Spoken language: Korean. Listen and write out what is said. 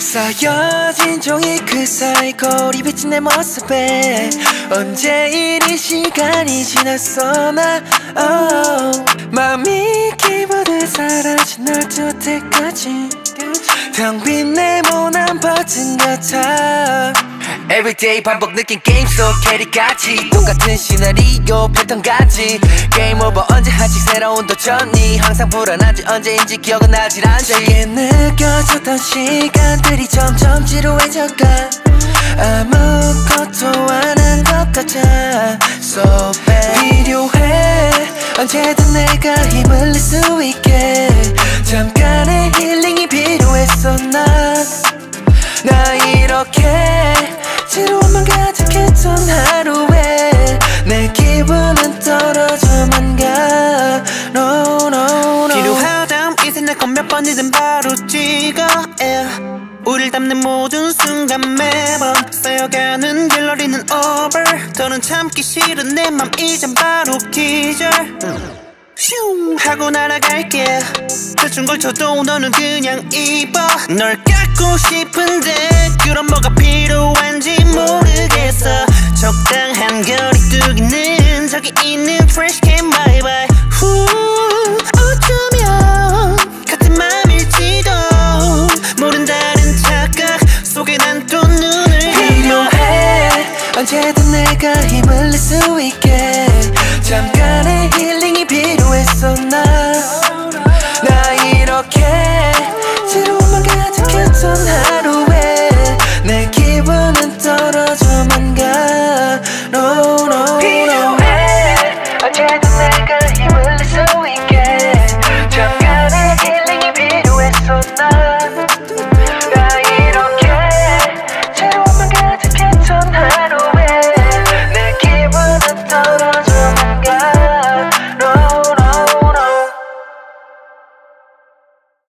쌓여진 종이 그 사이 거울이 비친 내 모습에 언제 이리 시간이 지났어 나 마음이 키보드 사라진 널 두 때까지 텅 빈 네모난 버튼 같아 Everyday 반복 느낀 게임 속 캐릭같이 똑같은 시나리오 패턴같이 게임 오버 언제 하지 새로운 도전이 항상 불안한지 언제인지 기억은 나질 않지 제게 느껴졌던 시간들이 점점 지루해져가 아무것도 안 한 것 같아 So bad 필요해 언제든 내가 힘을 낼 수 있게 잠깐의 힐링이 필요했어 나 이렇게 지루함만 가득했던 하루에 내 기분은 떨어져만 가 No no no 필요하담 이제 내 건 몇 번이든 바로 찍어 우릴 담는 모든 순간 매번 쌓여가는 갤러리는 over 더는 참기 싫은 내 맘 이젠 바로 기절 슝 하고 날아갈게 대충 걸쳐도 너는 그냥 입어 널 깎고 싶은데 그럼 뭐가 필요한지 모르겠어 적당한 거리두기는 저기 있는 트래시 캔 바이바이